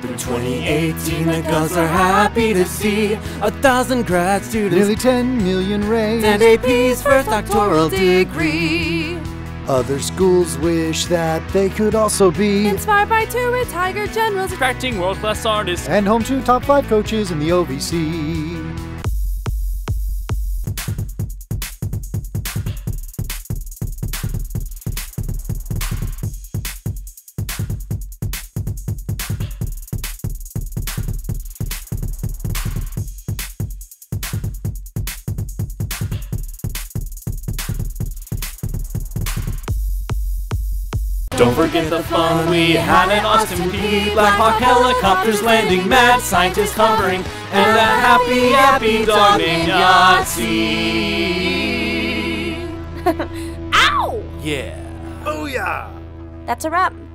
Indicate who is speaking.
Speaker 1: In 2018, the Govs are happy to see 1,000 grad students,
Speaker 2: nearly 10 million raised,
Speaker 1: and AP's first doctoral degree.
Speaker 2: Other schools wish that they could also be
Speaker 3: inspired by two retired generals,
Speaker 4: attracting world-class artists,
Speaker 2: and home to top 5 coaches in the OVC.
Speaker 1: Don't forget the fun we had at Austin Peay. Black Hawk helicopters landing, mad scientists hovering, and a happy dog named Yahtzee.
Speaker 3: Ow!
Speaker 1: Yeah.
Speaker 2: Booyah!
Speaker 3: That's a wrap.